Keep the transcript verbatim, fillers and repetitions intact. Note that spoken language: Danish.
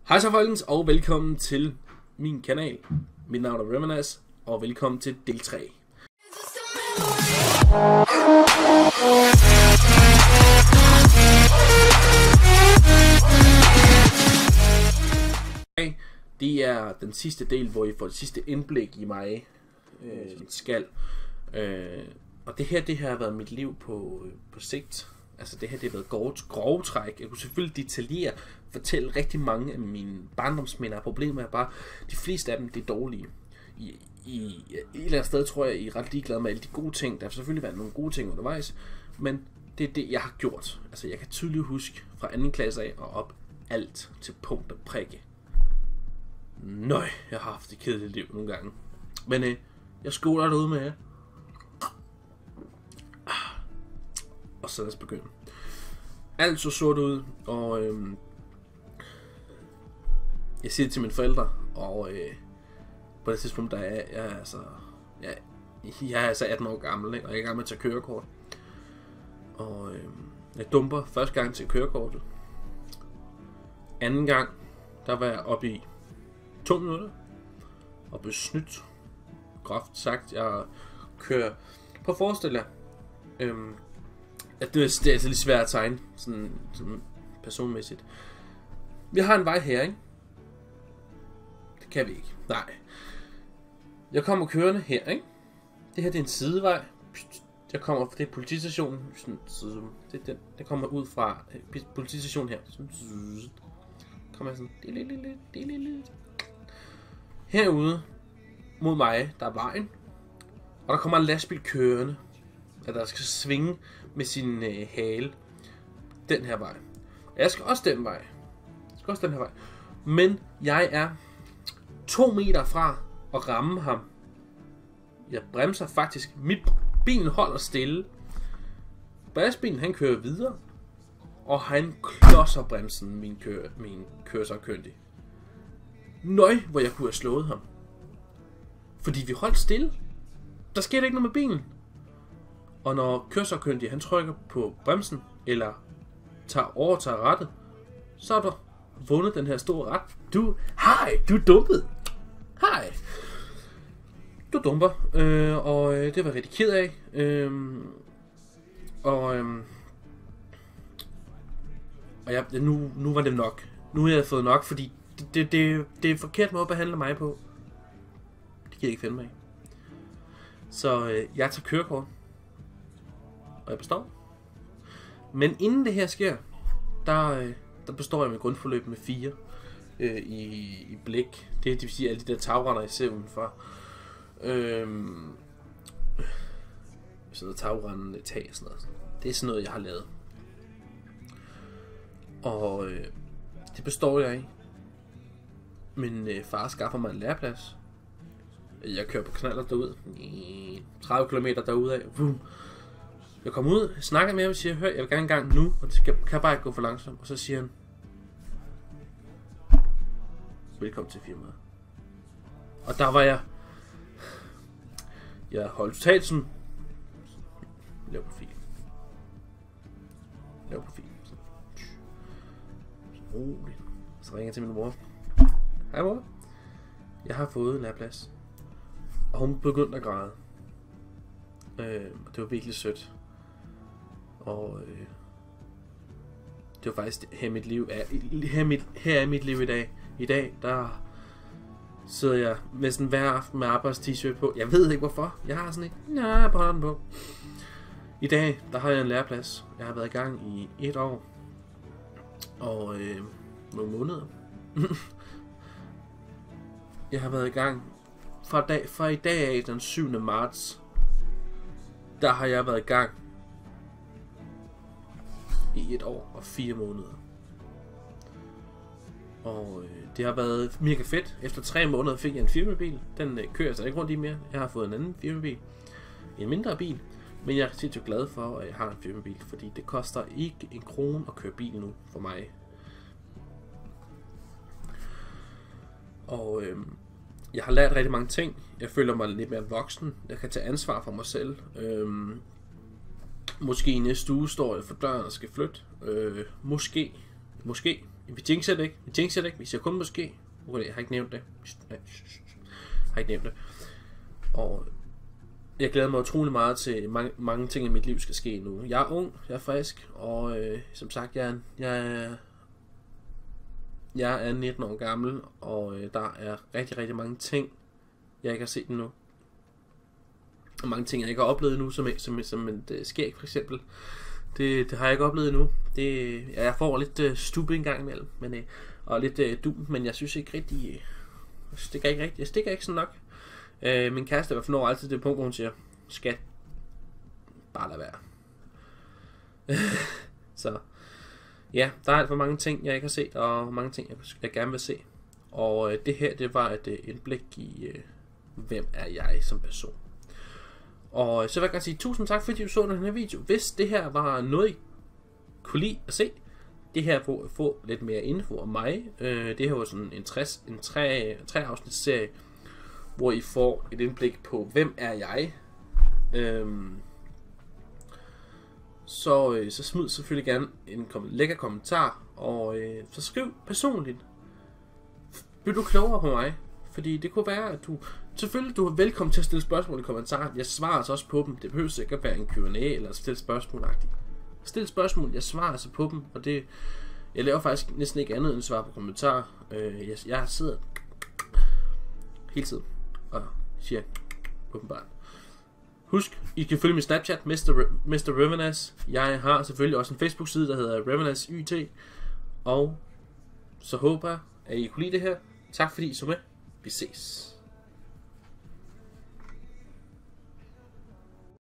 Hej så folkens, og velkommen til min kanal. Mit navn er Reminas, og velkommen til del tre. Det er den sidste del, hvor I får det sidste indblik i mig øh, skal. Øh, og det her, det her har været mit liv på, på sigt. Altså det her, det har været grove, grove træk. Jeg kunne selvfølgelig detaljere, fortælle rigtig mange af mine barndomsminder og problemer. Er bare, de fleste af dem, det er dårlige. I, i, i et eller andet sted tror jeg, I er ret ligeglade med alle de gode ting. Der har selvfølgelig været nogle gode ting undervejs, men det er det, jeg har gjort. Altså jeg kan tydeligt huske fra anden klasse af og op alt til punkt og prikke. Nøj, jeg har haft et kedeligt liv nogle gange. Men øh, jeg skoler derude med jer. Og så lad os begynde. Alt så sort ud, og øhm, jeg siger det til mine forældre, og øh, på det tidspunkt der er jeg, jeg er altså, jeg, jeg er altså atten år gammel, ikke? Og jeg er i gang med at tage kørekort. Og øh, jeg dumper første gang til kørekortet. Anden gang, der var jeg oppe i to minutter, og blev snydt. Groft sagt, jeg kører på forestil jer. Øhm, at det, er, det er altså lidt svært at tegne, sådan, sådan personmæssigt. Vi har en vej her, ikke? Det kan vi ikke. Nej. Jeg kommer kørende her, ikke? Det her det er en sidevej. Jeg kommer fra det er politistationen. Sådan, det, det, det kommer ud fra politistationen her. Sådan, kommer jeg sådan. Herude mod mig, der er vejen. Og der kommer en lastbil kørende, at der skal svinge med sin øh, hale den her vej. Jeg skal også den vej. Jeg skal også den her vej. Men jeg er to meter fra at ramme ham. Jeg bremser faktisk. Mit bilen holder stille. Lastbilen han kører videre, og han klodser bremsen min kører min kørselsagkyndig. Nøj, hvor jeg kunne have slået ham. Fordi vi holdt stille. Der skete ikke noget med bilen. Og når kørselsagkyndig han trykker på bremsen, eller tager overtager rettet, så er der vundet den her store ret. Du, hej, du er dumpet. Hej. Du dumper, øh, og øh, det var jeg rigtig ked af. Øh, og øh, og jeg, nu, nu var det nok. Nu har jeg fået nok, fordi det, det, det, det er en forkert måde at behandle mig på. Det kan jeg ikke finde mig i. Så øh, jeg tager kørekort. Og jeg består. Men inden det her sker, der, øh, der består jeg med grundforløb med fire øh, i, i blik. Det, det vil sige alle de der tagrender, jeg ser udenfor. Øhm, sådan noget tagrende tag og sådan noget. Det er sådan noget, jeg har lavet. Og øh, det består jeg i. Min øh, far skaffer mig en læreplads. Jeg kører på knaller derud. tredive kilometer derude af. Boom. Jeg kommer ud, snakker med ham og siger, hør, jeg vil gerne en gang nu, og det skal, kan bare ikke gå for langsomt. Og så siger han, velkommen til firmaet. Og der var jeg, jeg holdt totalt sådan, lav profil. Lav profil. Så roligt. Så ringer jeg til min mor. Hej mor. Jeg har fået en læreplads. Og hun begyndte at græde. Øh, det var virkelig sødt. Og øh, det var faktisk her mit liv er her, mit, her er mit liv i dag. I dag der sidder jeg næsten hver aften med arbejds-t-shirt på. Jeg ved ikke hvorfor. Jeg har sådan en ja, på hånden på. I dag der har jeg en læreplads. Jeg har været i gang i et år og øh, nogle måneder. Jeg har været i gang fra dag fra i dag af den syvende marts. Der har jeg været i gang i et år og fire måneder. Og øh, det har været mega fedt. Efter tre måneder fik jeg en firmabil. Den øh, kører jeg så ikke rundt i mere. Jeg har fået en anden firmabil. En mindre bil. Men jeg er sindssygt glad for, at jeg har en firmabil. Fordi det koster ikke en krone at køre bil nu for mig. Og øh, jeg har lært rigtig mange ting. Jeg føler mig lidt mere voksen. Jeg kan tage ansvar for mig selv. Øh, Måske i næste uge står jeg for døren og skal flytte. Øh, måske. Måske. vi jinxer det ikke, vi jinxer det ikke, vi siger kun måske. Okay, jeg har ikke nævnt det. Jeg har ikke nævnt det. Og jeg glæder mig utrolig meget til mange, mange ting i mit liv skal ske nu. Jeg er ung, jeg er frisk, og øh, som sagt, jeg er, jeg er, jeg er nitten år gammel, og øh, der er rigtig, rigtig mange ting, jeg ikke har set endnu. Og mange ting, jeg ikke har oplevet endnu, som, som, som et uh, skæg for eksempel. Det, det har jeg ikke oplevet endnu. Det, jeg får lidt uh, stube en gang imellem, men, uh, og lidt uh, dum, men jeg synes ikke rigtig, uh, jeg stikker ikke rigtig, jeg stikker ikke sådan nok. Uh, min kæreste i hvert fald når altid det punkt, hvor hun siger, skat, bare lad være. Så ja, der er alt for mange ting, jeg ikke har set, og mange ting, jeg, jeg gerne vil se. Og uh, det her, det var et uh, indblik i, uh, hvem er jeg som person. Og så vil jeg gerne sige tusind tak, fordi du så den her video. Hvis det her var noget, I kunne lide at se, det her for at få lidt mere info om mig. Øh, det her var sådan en, tres, en tre, tre afsnits serie, hvor I får et indblik på, hvem er jeg. Øhm, så, øh, så smid selvfølgelig gerne en kom- lækker kommentar, og øh, så skriv personligt. Vil du klogere på mig? Fordi det kunne være, at du... Selvfølgelig, du er velkommen til at stille spørgsmål i kommentaren. Jeg svarer altså også på dem. Det behøver sikkert at være en Q and A eller stille spørgsmål-agtigt. Stil spørgsmål, jeg svarer altså på dem. Og det... Jeg laver faktisk næsten ikke andet end at svare på kommentarer. Øh, jeg, jeg sidder... hele tiden og siger... åbenbart. Husk, I kan følge min Snapchat, mister Revenas. Jeg har selvfølgelig også en Facebook-side, der hedder Revenas Y T. Og så håber jeg, at I kunne lide det her. Tak fordi I så med. Vi ses.